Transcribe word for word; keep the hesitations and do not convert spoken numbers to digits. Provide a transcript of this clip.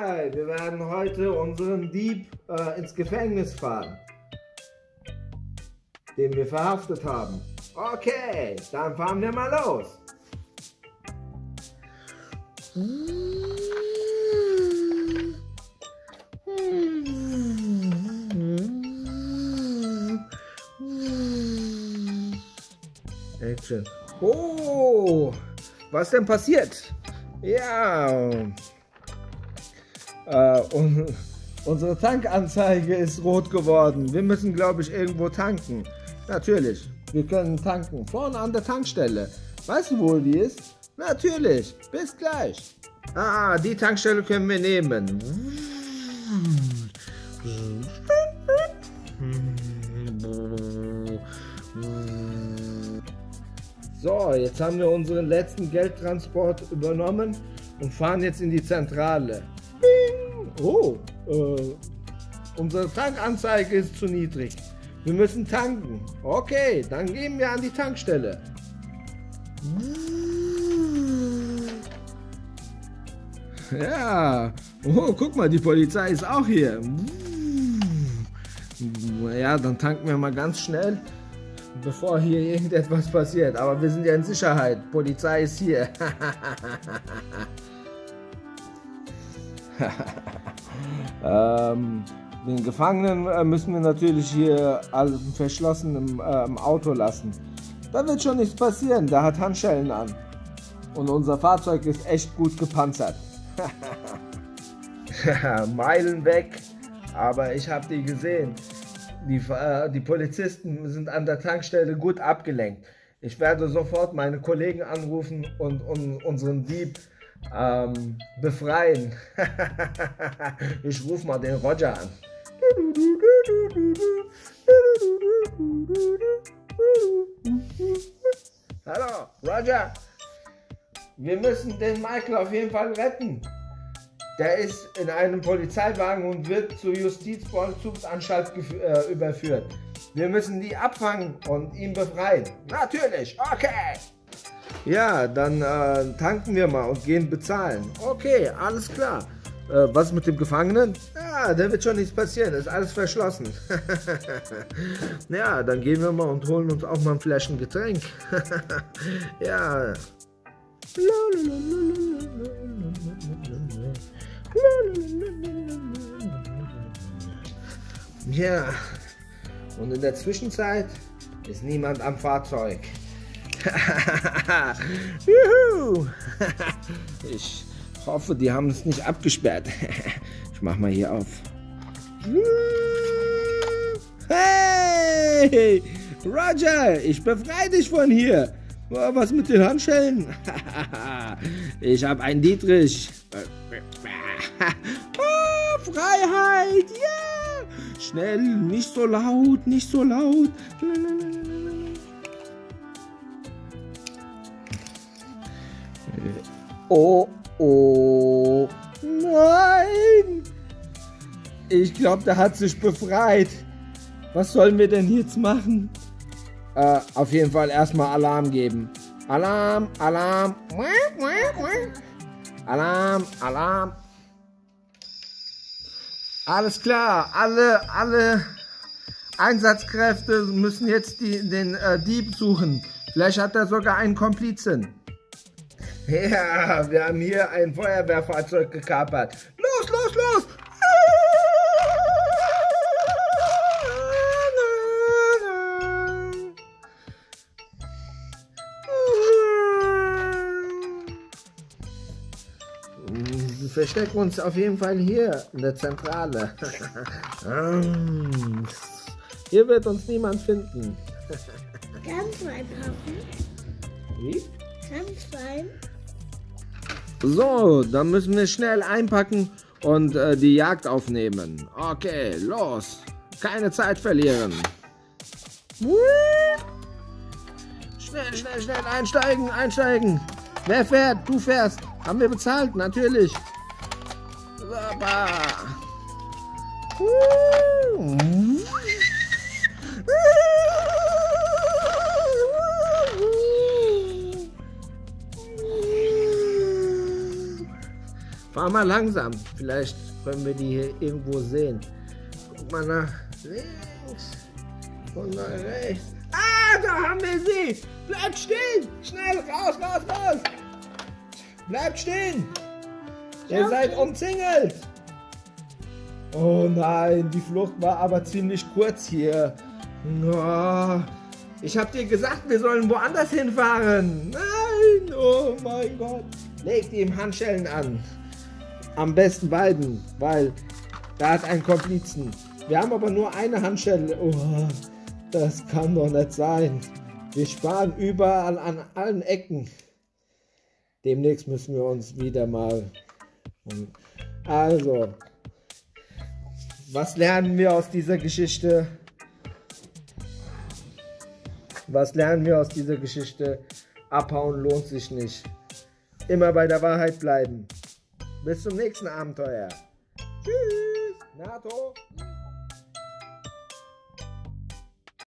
Polizei, wir werden heute unseren Dieb äh, ins Gefängnis fahren, den wir verhaftet haben. Okay, dann fahren wir mal los. Action. Oh, was denn passiert? Ja, äh, und unsere Tankanzeige ist rot geworden. Wir müssen, glaube ich, irgendwo tanken. Natürlich, wir können tanken. Vorne an der Tankstelle. Weißt du, wo die ist? Natürlich, bis gleich. Ah, die Tankstelle können wir nehmen. So, jetzt haben wir unseren letzten Geldtransport übernommen und fahren jetzt in die Zentrale. Bing! Oh, äh, unsere Tankanzeige ist zu niedrig. Wir müssen tanken. Okay, dann gehen wir an die Tankstelle. Ja, oh, guck mal, die Polizei ist auch hier. Ja, dann tanken wir mal ganz schnell, bevor hier irgendetwas passiert. Aber wir sind ja in Sicherheit. Polizei ist hier. ähm, den Gefangenen äh, müssen wir natürlich hier alle verschlossen im, äh, im Auto lassen. Da wird schon nichts passieren. Der hat Handschellen an. Und unser Fahrzeug ist echt gut gepanzert. Meilen weg. Aber ich habe die gesehen. Die, äh, die Polizisten sind an der Tankstelle gut abgelenkt. Ich werde sofort meine Kollegen anrufen und, und unseren Dieb ähm, befreien. Ich rufe mal den Roger an. Hallo, Roger. Wir müssen den Michael auf jeden Fall retten. Der ist in einem Polizeiwagen und wird zur Justizvollzugsanstalt äh, überführt. Wir müssen die abfangen und ihn befreien. Natürlich, okay. Ja, dann äh, tanken wir mal und gehen bezahlen. Okay, alles klar. Äh, was mit dem Gefangenen? Ja, da wird schon nichts passieren, ist alles verschlossen. Ja, dann gehen wir mal und holen uns auch mal ein Fläschchen Getränk. Ja. Ja, und in der Zwischenzeit ist niemand am Fahrzeug. Juhu. Ich hoffe, die haben es nicht abgesperrt. Ich mach mal hier auf. Hey, Roger, ich befreie dich von hier. Was mit den Handschellen? Ich habe einen Dietrich. Oh, Freiheit, ja! Yeah. Schnell, nicht so laut, nicht so laut. Oh, oh, nein! Ich glaube, der hat sich befreit. Was sollen wir denn jetzt machen? Äh, auf jeden Fall erstmal Alarm geben. Alarm, Alarm. Alarm, Alarm. Alles klar, alle, alle Einsatzkräfte müssen jetzt die, den äh, Dieb suchen. Vielleicht hat er sogar einen Komplizen. Ja, wir haben hier ein Feuerwehrfahrzeug gekapert. Los, los, los! Wir verstecken uns auf jeden Fall hier in der Zentrale. Hier wird uns niemand finden. Ganz fein, Papi. Wie? Ganz fein. So, dann müssen wir schnell einpacken und äh, die Jagd aufnehmen. Okay, los. Keine Zeit verlieren. Schnell, schnell, schnell einsteigen, einsteigen. Wer fährt? Du fährst. Haben wir bezahlt? Natürlich. Super. Fahr mal langsam. Vielleicht können wir die hier irgendwo sehen. Guck mal nach links und nach rechts. Ah, da haben wir sie! Bleibt stehen! Schnell, raus, raus, raus! Bleibt stehen! Ihr seid umzingelt! Oh nein, die Flucht war aber ziemlich kurz hier. Oh, ich hab dir gesagt, wir sollen woanders hinfahren. Nein, oh mein Gott. Legt ihm Handschellen an. Am besten beiden, weil da hat einen Komplizen. Wir haben aber nur eine Handschelle. Oh, das kann doch nicht sein. Wir sparen überall an allen Ecken. Demnächst müssen wir uns wieder mal... Also, was lernen wir aus dieser Geschichte? Was lernen wir aus dieser Geschichte? Abhauen lohnt sich nicht. Immer bei der Wahrheit bleiben. Bis zum nächsten Abenteuer. Tschüss. NATO.